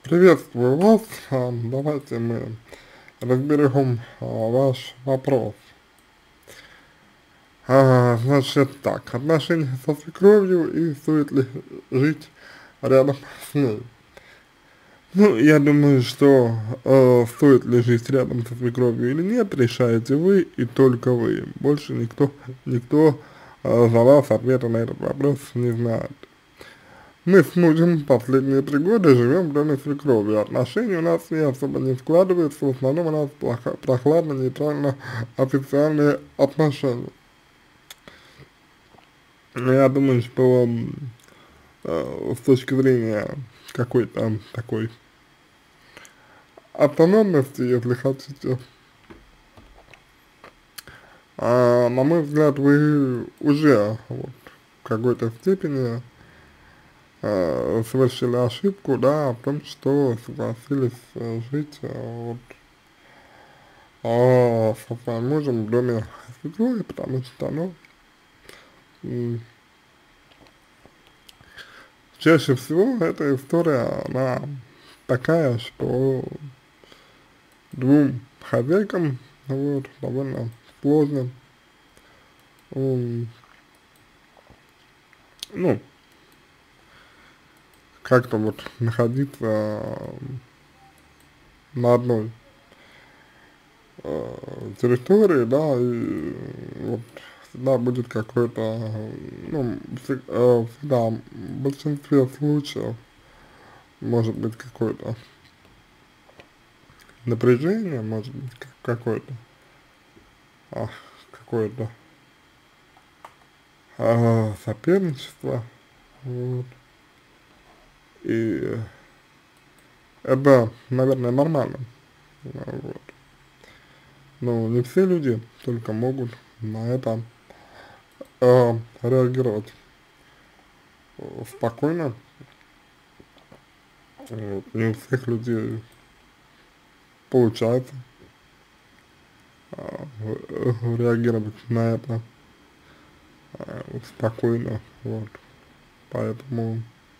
Приветствую вас. Давайте мы разберем ваш вопрос. Значит так, отношения со свекровью и стоит ли жить рядом с ней. Ну, я думаю, что стоит ли жить рядом со свекровью или нет, решаете вы и только вы. Больше никто за вас ответа на этот вопрос не знает. Мы с мужем последние 3 года живем в доме свекрови. Отношения у нас не особо не складываются, в основном у нас прохладно-нейтрально официальные отношения. Я думаю, что с точки зрения какой-то такой автономности, если хотите, на мой взгляд, вы уже вот, в какой-то степени совершили ошибку, да, в том, что согласились жить со своим мужем в доме свекрови, потому что, ну, м, чаще всего эта история, она такая, что двум хозяйкам, вот, довольно сложно, м, ну, как-то вот находиться на одной территории, да, и вот всегда будет какой-то, ну, всегда, в большинстве случаев может быть какое-то напряжение, может быть какое-то, а, какое-то соперничество, вот, и это, наверное, нормально, вот. Но не все люди только могут на это реагировать спокойно, вот. Не у всех людей получается реагировать на это спокойно, вот, поэтому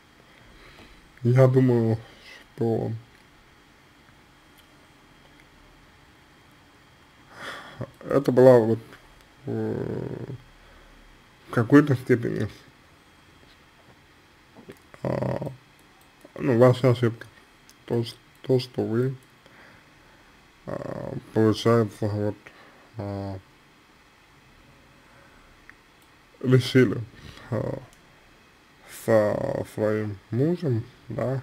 я думаю, что это была вот в какой-то степени, а, ну, ваша ошибка, то, что вы, получается, вот, а, решили а, со своим мужем, да,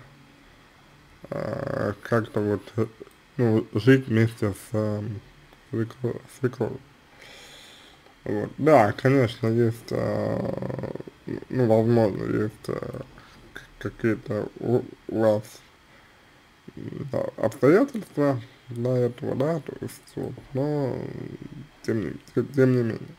как-то вот, ну, жить вместе с свекровью. Вот. Да, конечно, есть, ну, возможно, есть какие-то у вас да, обстоятельства для этого, да, то есть, вот, но тем не менее.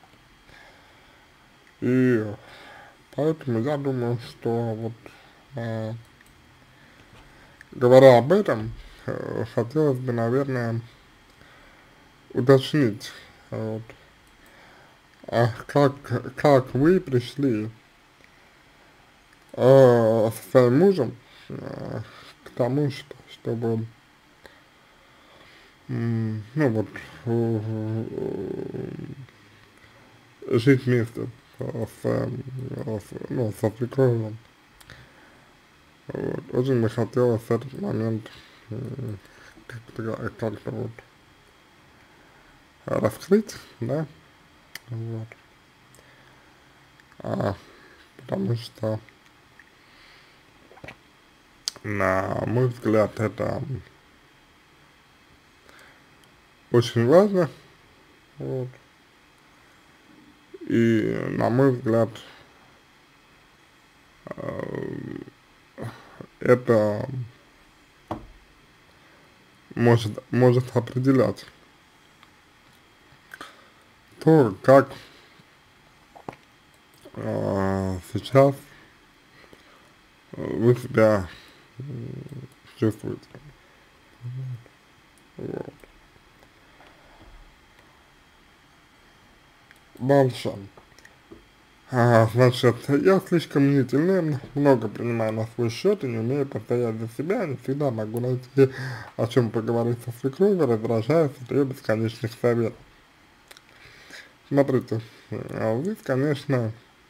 И поэтому я думаю, что вот, э, говоря об этом, хотелось бы, наверное, уточнить, вот, как вы пришли со своим мужем к тому, чтобы, ну вот, жить вместе ну, со свекровью. Вот. Очень бы хотелось этот момент как-то вот раскрыть, да, вот, а, потому что, на мой взгляд, это очень важно, вот, и, на мой взгляд, это может определять то, как сейчас вы себя чувствуете. Вот. Дальше. Значит, я слишком мнительный, много принимаю на свой счет и не умею постоять за себя, не всегда могу найти, о чем поговорить со свекровью, раздражаюсь от ее бесконечных советов. Смотрите, здесь, конечно,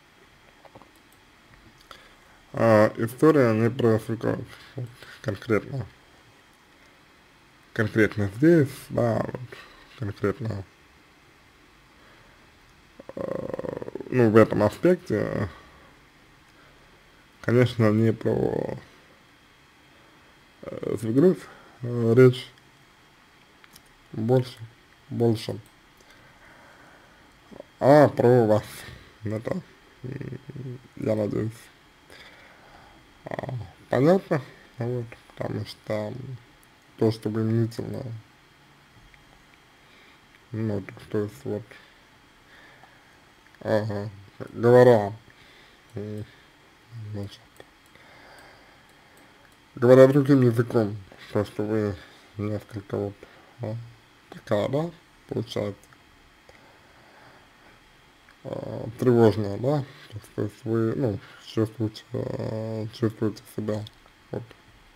история не про свекровь, вот, конкретно, конкретно здесь, да, вот, конкретно, ну, в этом аспекте, конечно, не про свекровь, речь больше, больше, про вас, это, я надеюсь, понятно, вот, потому что то, что применительно, ну, то есть вот, ага, говоря, м, значит, говоря другим языком, то, что вы несколько вот, а, такая, да, получается, тревожная, да, то есть вы, ну, чувствуете, чувствуете себя, вот,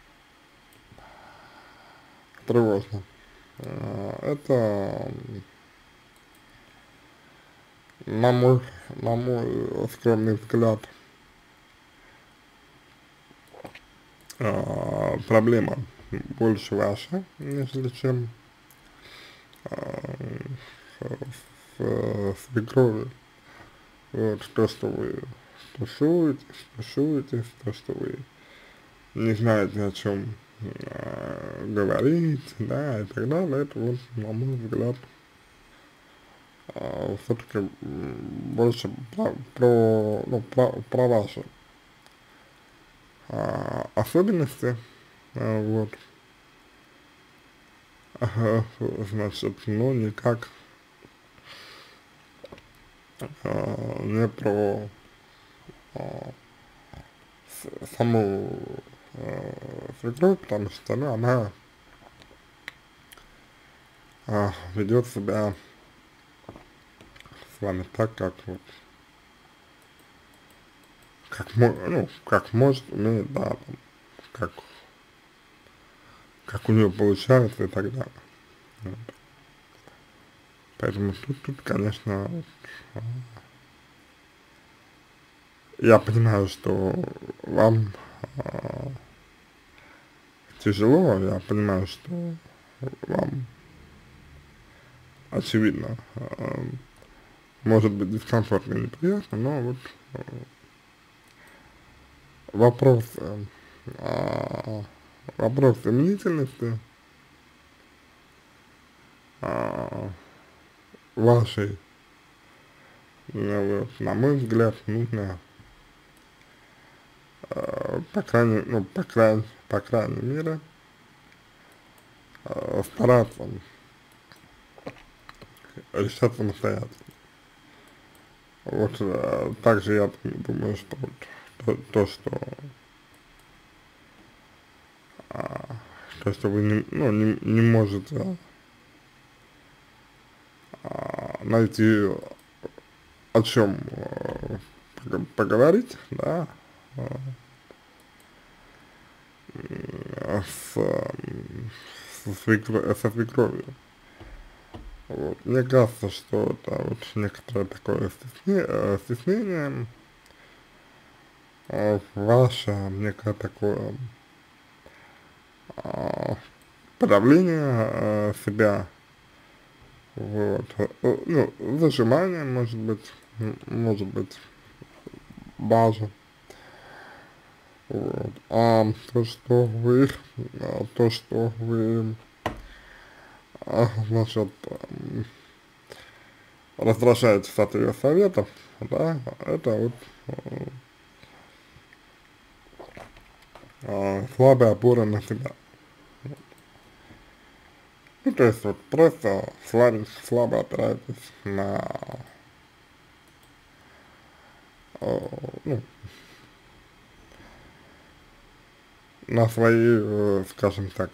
тревожно. Это, на мой, на мой скромный взгляд, проблема больше ваша, нежели чем с свекровью. Вот то, что вы тушуетесь, то, что вы не знаете, о чем говорить, да, и так далее, это вот, на мой взгляд, все-таки больше про ваши особенности, вот, значит, ну, никак не про саму свекровь, потому что, ну, она ведет себя с вами так, как вот, ну, как может, умеет, да, там, как, как у нее получается и так далее. Вот. Поэтому тут, конечно, а, я понимаю, что вам тяжело, я понимаю, что вам, очевидно, может быть дискомфортно и неприятно, но вот вопрос, а, вопрос мнительности вашей, ну, вот, на мой взгляд, нужно, по крайней мере, стараться решать самостоятельно. Вот, также я думаю, что вот что, то, что вы не, ну, не можете найти о чем поговорить, да, с, со свекровью. Вот. Мне кажется, что это вот некоторое такое стеснение ваше, некое такое подавление себя, вот, ну, зажимание, может быть, даже, вот, то, что вы, значит, раздражаетесь от ее советов, да, это вот слабая опора на себя. Ну, то есть вот просто слабо опираетесь на, ну, на свои, скажем так,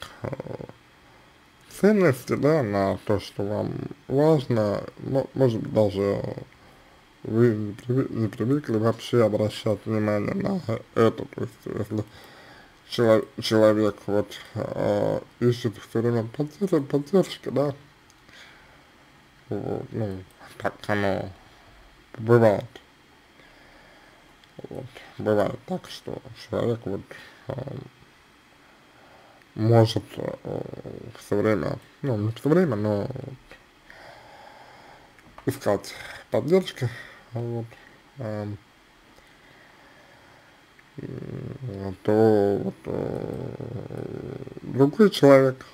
ценности, да, на то, что вам важно, может быть, даже вы не привыкли вообще обращать внимание на это, то есть если человек вот ищет все время поддержки, да, вот, ну, так оно бывает, вот, бывает так, что человек вот может все время, ну, не все время, но искать поддержки, вот, эм, то вот, другой человек,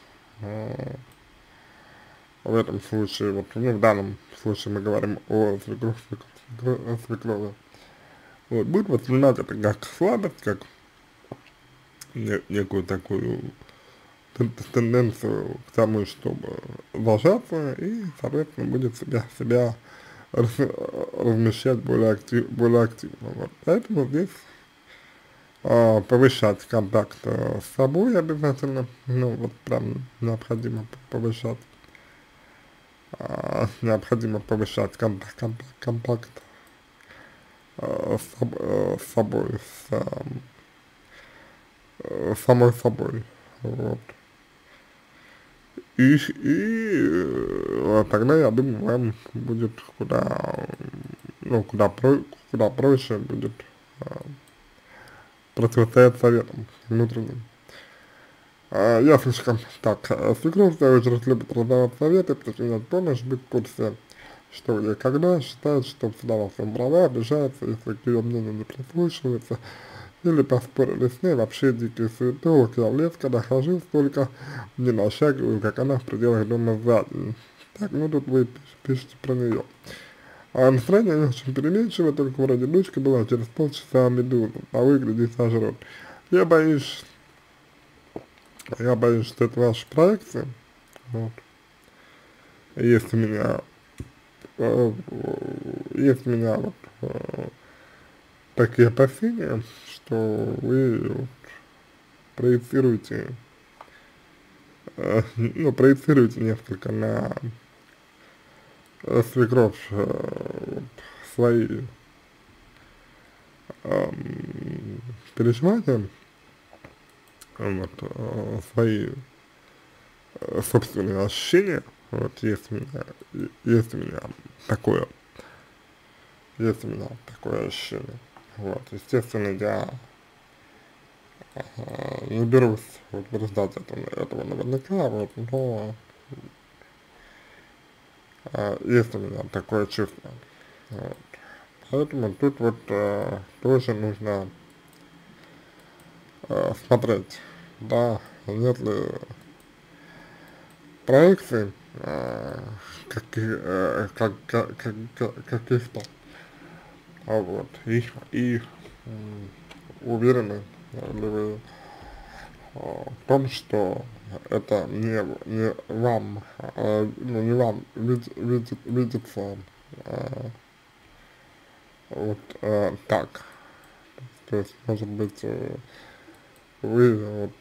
в этом случае, вот, ну, в данном случае мы говорим о свекрови, вот, будет воспринимать это как слабость, как некую такую тенденцию к тому, чтобы зажаться, и, соответственно, будет себя размещать более активно. Вот. Поэтому здесь повышать контакт с собой обязательно, ну вот прям необходимо повышать, необходимо повышать контакт с собой, самой собой, вот. Тогда, я думаю, вам будет ну, куда проще будет противостоять советам внутренним. Я слишком так, свекровь, в свою очередь, любит раздавать советы, причинять помощь, быть в курсе, что где когда, считает, что всегда во всем права, обижается, если к ее мнению не прислушивается, или поспорили с ней, вообще дикий суетолог, я в лес, когда хожу, столько не нашагиваю, как она в пределах дома сзади. Так, ну тут вы пишете про нее. А настроение не очень переменчиво, только вроде дочка была через полчаса медуза, а выглядит сожрет. Я боюсь, я боюсь, что это ваша проекция, вот. Есть у меня, э, есть у меня вот такие опасения, что вы вот проецируете, ну, проецируете несколько на свекровь вот, свои переживания, вот, свои собственные ощущения, вот, есть у меня такое, есть у меня такое ощущение, вот, естественно, я не берусь утверждать этого наверняка, вот, но есть у меня такое чувство, вот. Поэтому тут вот тоже нужно смотреть, да, нет ли проекций каких-то, вот, и уверены ли вы в том, что это не вам, ну, не вам видится вот так. То есть, может быть, вы вот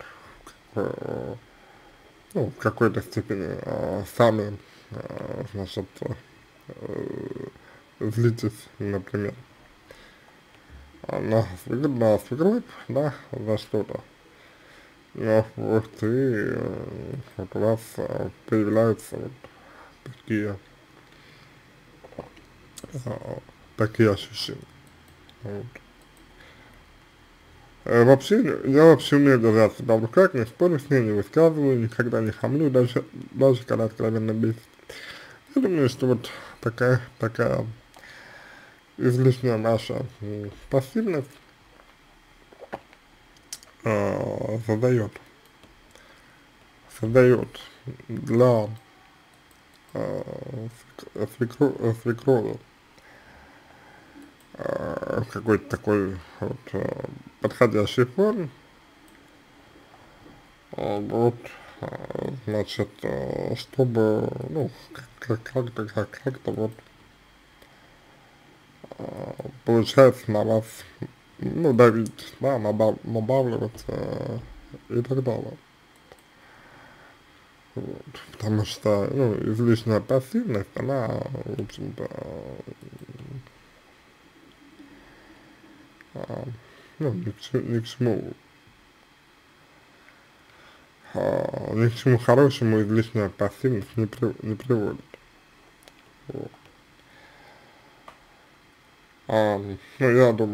ну, в какой-то степени сами, значит, злитесь, например, на свекровь, да, за что-то. Но вот и вот у вас появляются вот такие, такие ощущения. Вот. Я вообще умею держать себя в руках, не спорю с ней, не высказываю, никогда не хамлю, даже когда откровенно бесит. Я думаю, что вот такая излишняя наша пассивность создает для свекрови какой-то такой вот подходящий фон, вот, значит, чтобы, ну, как-то вот получается на вас, ну, давить, да, надавливать и так далее. Вот, потому что, ну, излишняя пассивность, она, в общем-то, а, ну, ни к чему хорошему излишняя пассивность не приводит. Вот. Ну,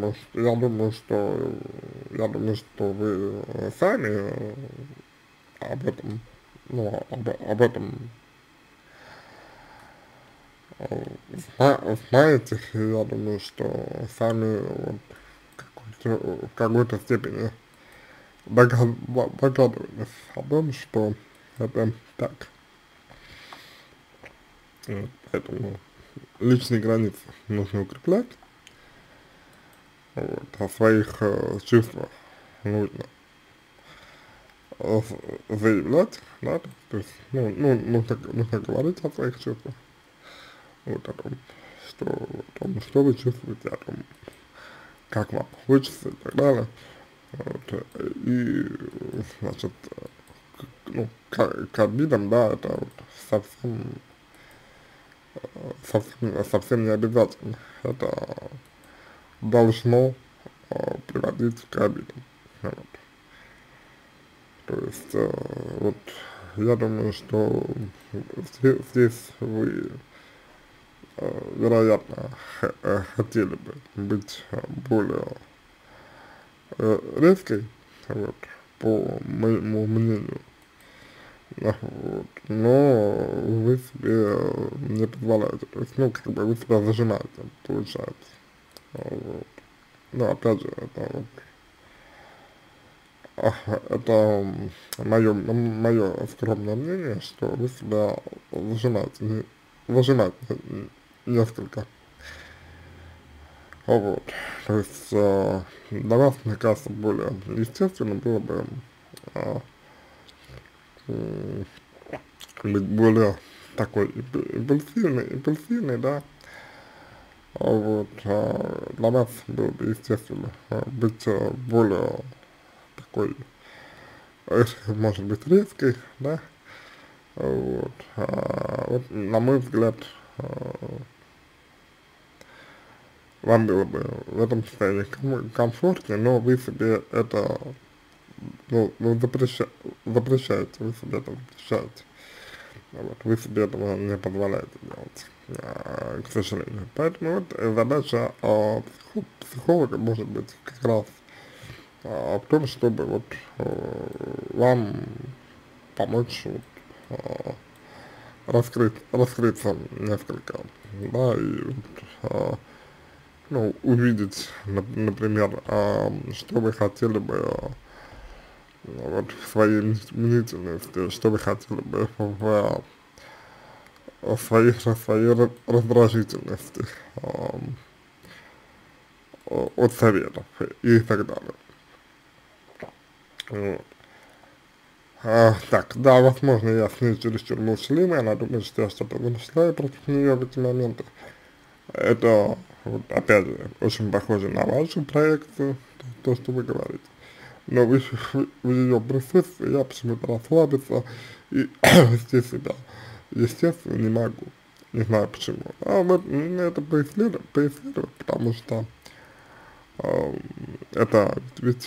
я думаю, что вы сами об этом, ну, об этом знаете, я думаю, что сами вот в какой-то степени догадывались о том, что это так. Вот, поэтому личные границы нужно укреплять, вот, о своих чувствах нужно заявлять, да, то есть, нужно говорить о своих чувствах, вот, о том, что вы чувствуете, о том, как вам хочется и так далее, вот, и, значит, ну, к обидам, да, это вот совсем, совсем не обязательно, это должно приводить к обидам, вот. То есть, вот, я думаю, что здесь вы, вероятно, хотели бы быть более резкой, вот, по моему мнению, да, вот, но вы себе не позволяете, то есть, ну, как бы вы себя зажимаете, получается, вот. Но опять же, это мое скромное мнение, что вы себя зажимаете несколько, вот, то есть, для вас, мне кажется, более естественно было бы, а, быть более такой импульсивный, да, вот, для вас было бы естественно быть более такой, может быть, резкой, да, вот, вот, на мой взгляд, вам было бы в этом состоянии комфортнее, но вы себе это, ну, запрещаете, вы себе это запрещаете, вот, вы себе этого не позволяете делать, к сожалению. Поэтому вот задача психолога может быть как раз в том, чтобы вот вам помочь вот, раскрыться несколько, да, и вот, ну, увидеть, например, что вы хотели бы вот в своей мнительности, что вы хотели бы в своей раздражительности от советов и так далее. Вот. Так, да, возможно, я с ней чересчур молчаливый, она думает, что я что-то замышляю против нее в эти моменты. Это, вот, опять же, очень похоже на вашу проекцию, то, что вы говорите. Но в ее присутствии я почему-то расслабиться и вести себя естественно не могу. Не знаю почему. А вот мне это поисследовать, потому что э, это ведь,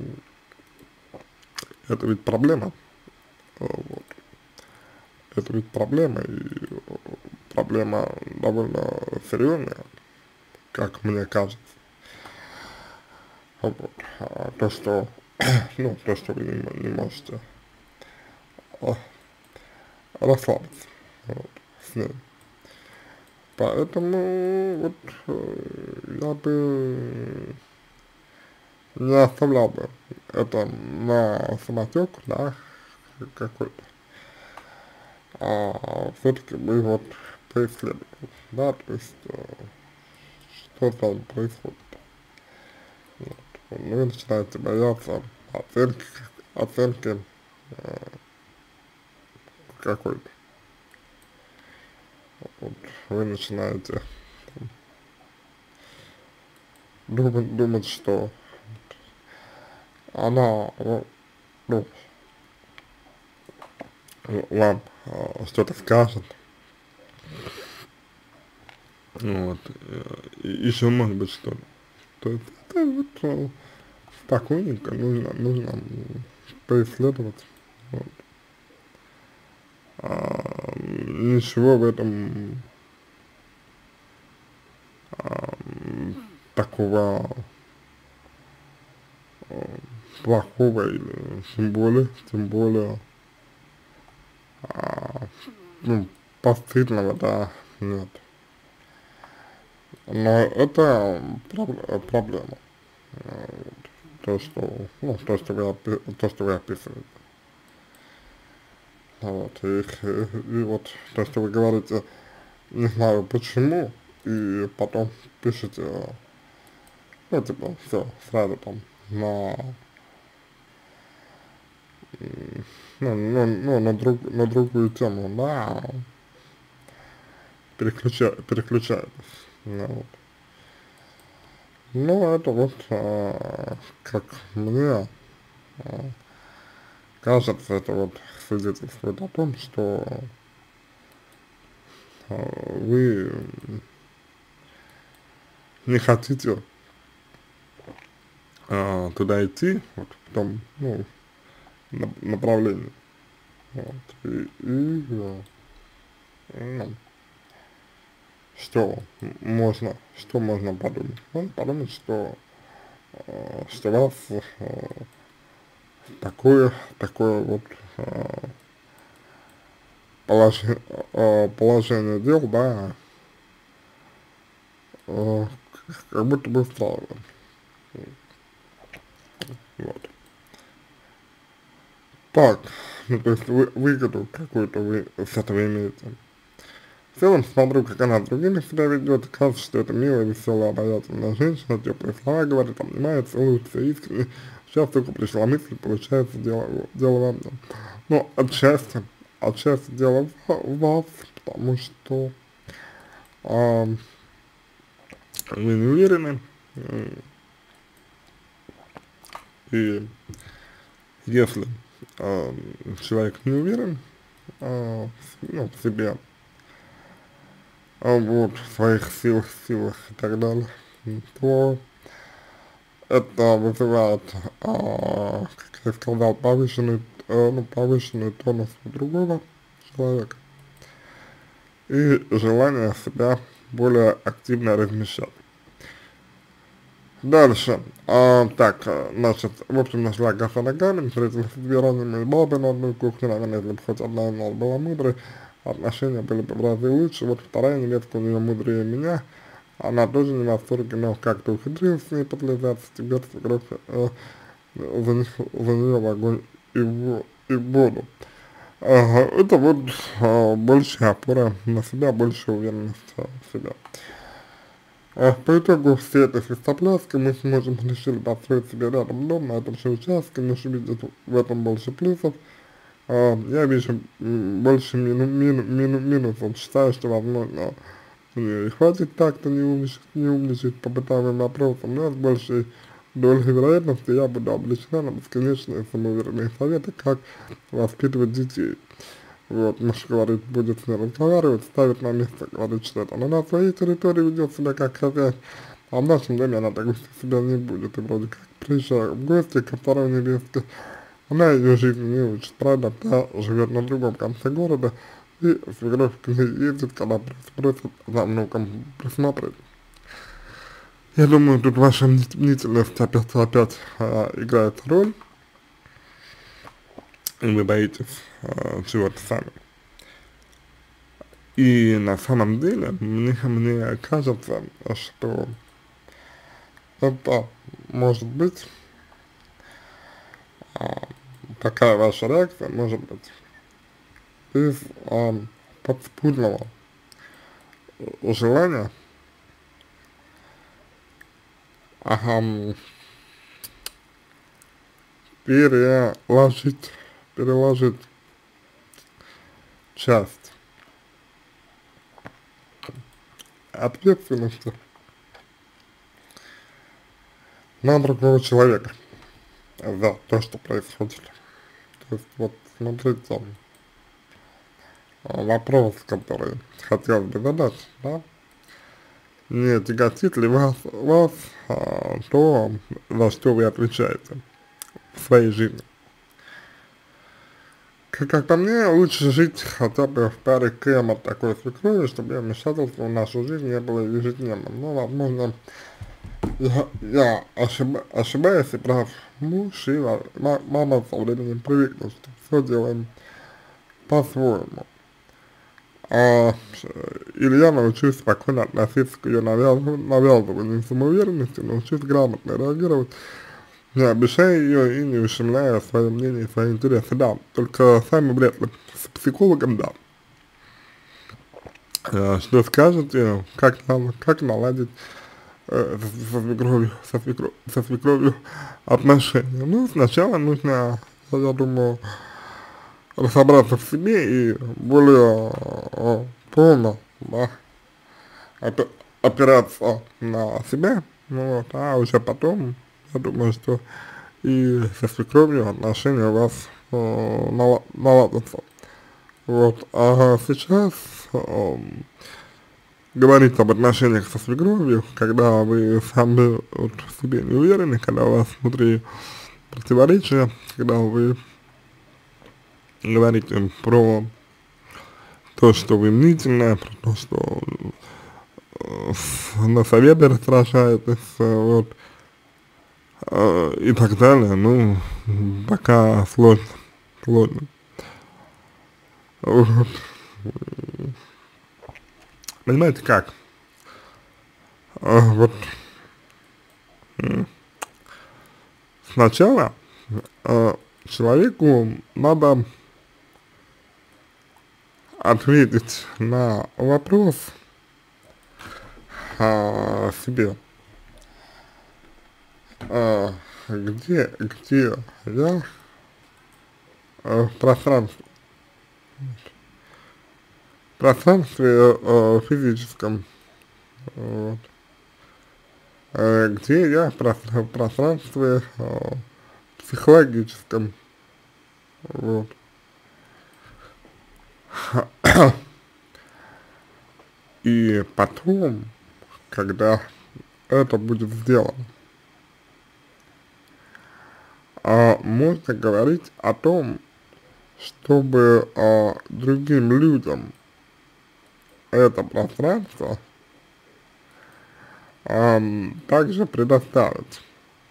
это ведь проблема. Вот. Это ведь проблема, и проблема довольно серьезная, как мне кажется. Вот. То, что, ну, то, что вы не можете а, расслабиться, вот, с ней. Поэтому вот я бы не оставлял бы это на самотек, да, какой-то, все-таки бы вот поисследовал, да, то есть что там происходит. Вот. Вы начинаете бояться оценки, оценки какой-то. Вот. Вы начинаете думать, что она, ну, вам что-то скажет, вот, еще может быть что-то. То есть это вот спокойненько нужно поисследовать. Вот. Ничего в этом такого плохого или тем более, а, ну, постыдного, да, нет. Но это проблема. Вот. То, что вы описываете. Вот, и вот то, что вы говорите, не знаю почему, и потом пишете, ну, типа, все, сразу там, на, на другую тему, да, переключаетесь, ну, вот. Ну, это вот, как мне кажется, это вот свидетельствует о том, что вы не хотите туда идти, вот в том, ну, направлении. Вот. Ну, что можно подумать? Можно подумать, что вас такое вот положение дел, да, э, как будто бы устраивает. Вот. Так, ну то есть выгоду какую-то вы с этого имеете. В целом смотрю, как она с другими себя ведет, кажется, что это милая, веселая, обаятельная женщина, теплые слова говорит, обнимает, целуется искренне. Сейчас только пришла мысль, получается, дело во мне. Ну, отчасти дело в вас, потому что вы не уверены, и если человек не уверен, ну, в себе, вот, в своих силах и так далее, то это вызывает, как я сказал, повышенный тонус у другого человека и желание себя более активно размещать. Дальше, так, значит, в общем, нашла коса ногами, встретилась с две разными бабы на одной кухне, наверное, если бы хоть одна из нас была мудрой, отношения были бы в разы лучше, вот вторая невестка у нее мудрее меня, она тоже не в восторге, но как-то ухитрилась с ней подлизаться, теперь свекровь за нее в огонь и в воду. Это вот больше опора на себя, больше уверенность в себя. По итогу всей этой свистопляски мы сможем решили построить себе рядом дом на этом же участке, муж видит в этом больше плюсов, я вижу больше минусов, считаю, что возможно мне и хватит так-то не умничать по бытовым вопросам, но с большей долей вероятности я буду облечена на бесконечные самоуверенные советы, как воспитывать детей. Вот, муж говорит, будет с ней разговаривать, ставит на место, говорит, что это она на своей территории ведет себя как хозяин, а в нашем доме она так вести себя не будет, и вроде как приезжая в гости ко второй невестке, она ее жизни не учит, правда, та живет на другом конце города, и свекровь к ней ездит, когда просит за внуком присмотреть. Я думаю, тут ваша мнительность опять играет роль, и вы боитесь чего-то сами. И на самом деле, мне кажется, что это может быть, такая ваша реакция может быть из подспудного желания переложить часть ответственности на другого человека за то, что происходит. То есть, вот, смотрите, вопрос, который хотелось бы задать, да, не тяготит ли вас то, за что вы отвечаете в своей жизни. Как по мне, лучше жить хотя бы в паре кем от такой свекрови, чтобы вмешательство в нашу жизнь не было ежедневным. Но, возможно, я ошибаюсь и прав. Муж и мама со временем привыкнут, что все делаем по-своему. Или я научусь спокойно относиться к ее навязыванию самоуверенности, научусь грамотно реагировать, не обещая ее и не ущемляя свое мнение и свои интересы, да, только сами вряд ли, с психологом, да. Что скажете, как наладить со свекровью отношения? Ну, сначала нужно, я думаю, разобраться в себе и более полно, да, опираться на себя, ну, вот, а уже потом, я думаю, что и со свекровью отношения у вас наладятся. Вот, а сейчас говорить об отношениях со свекровью, когда вы сами вот в себе не уверены, когда у вас внутри противоречия, когда вы говорите про то, что вы мнительная, про то, что на советы раздражаетесь, вот, и так далее, ну, пока сложно. Вот. Понимаете как? Вот сначала человеку надо ответить на вопрос себе, где я в пространстве физическом, вот, где я в пространстве психологическом, вот. И потом, когда это будет сделано, можно говорить о том, чтобы другим людям это пространство также предоставить.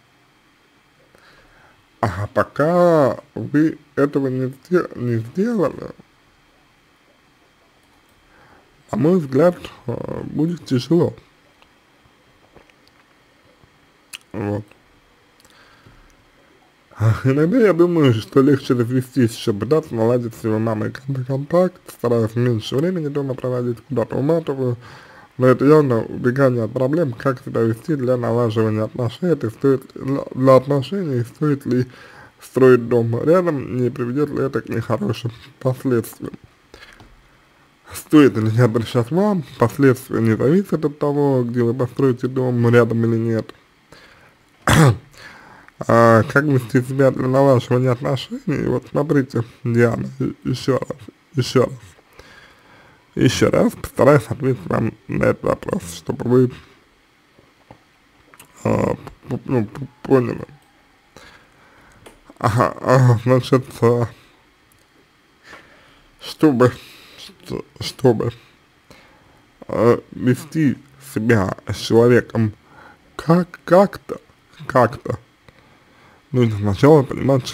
А пока вы этого не сделали, на мой взгляд, будет тяжело. Вот. Иногда я думаю, что легче развестись, еще пытаться наладить с его мамой контакт, стараюсь меньше времени дома проводить, куда-то уматываю, но это явно убегание от проблем, как себя вести для налаживания отношений, для отношений, стоит ли строить дом рядом, не приведет ли это к нехорошим последствиям. Стоит ли я обращать вам, последствия не зависят от того, где вы построите дом, рядом или нет. Как вести себя для налаживания отношений? Вот смотрите, Диана, еще раз постараюсь ответить вам на этот вопрос, чтобы вы поняли. Значит, чтобы вести себя с человеком как-то, нужно сначала понимать,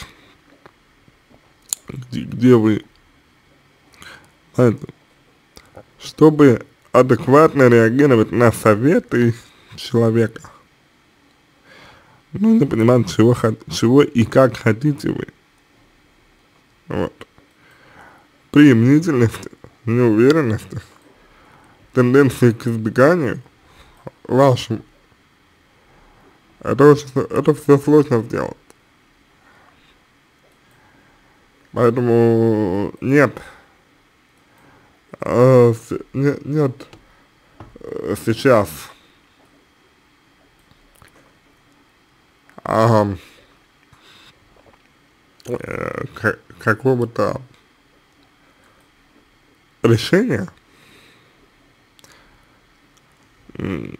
где вы, знаете, чтобы адекватно реагировать на советы человека. Нужно понимать, чего и как хотите вы. Вот. При мнительности, неуверенности, тенденции к избеганию вашему, это все сложно сделать. Поэтому нет сейчас какого-то решения м,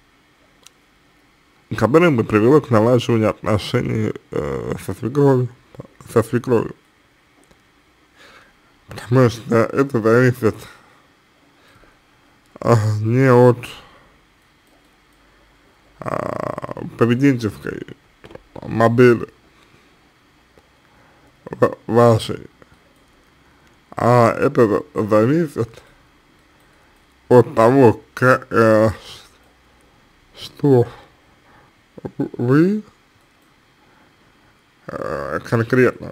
которое бы привело к налаживанию отношений со свекровью, потому что это зависит не от поведенческой модели вашей, а это зависит от того, что вы конкретно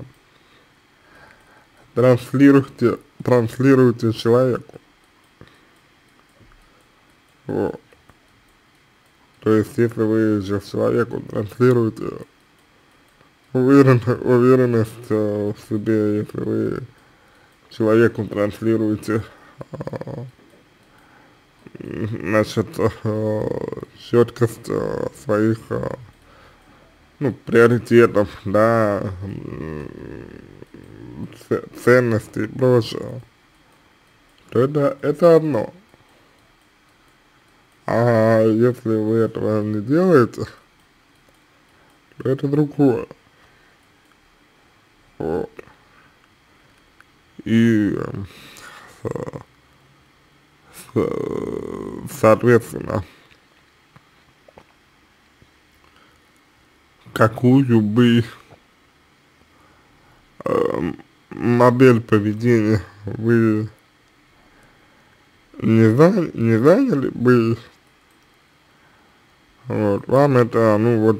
транслируете человеку. Вот. То есть, если вы же человеку транслируете уверенность в себе, если вы человеку транслируете, значит, четкость своих, ну, приоритетов, да, ценностей и прочего, то это одно. А если вы этого не делаете, то это другое. Вот. И соответственно, какую бы модель поведения вы не заняли бы, вот, вам это, ну вот,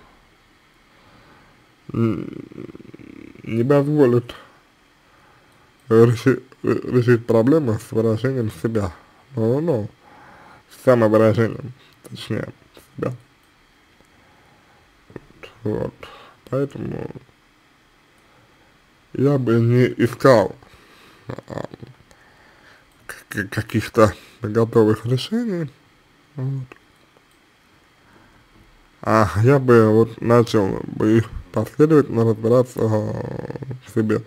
не позволит решить проблемы с выражением себя, ну, с самовыражением, точнее, себя. Вот, поэтому я бы не искал каких-то готовых решений, вот. А я бы вот начал бы последовательно разбираться в себе.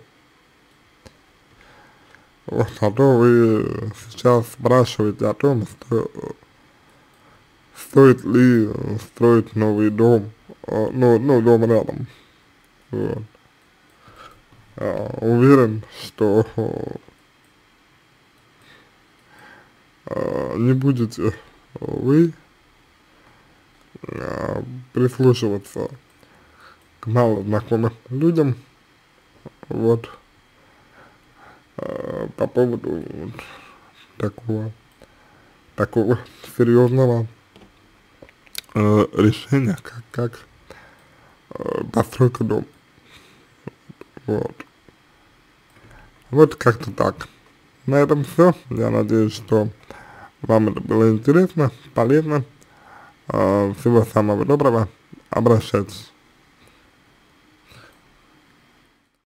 Вот, а то вы сейчас спрашиваете о том, стоит ли строить новый дом, ну, дом рядом. Вот. Уверен, что не будете вы прислушиваться к малознакомым людям, вот, по поводу вот такого серьезного решения, как постройка дома. Вот как-то так. На этом все. Я надеюсь, что вам это было интересно, полезно. Всего самого доброго. Обращайтесь.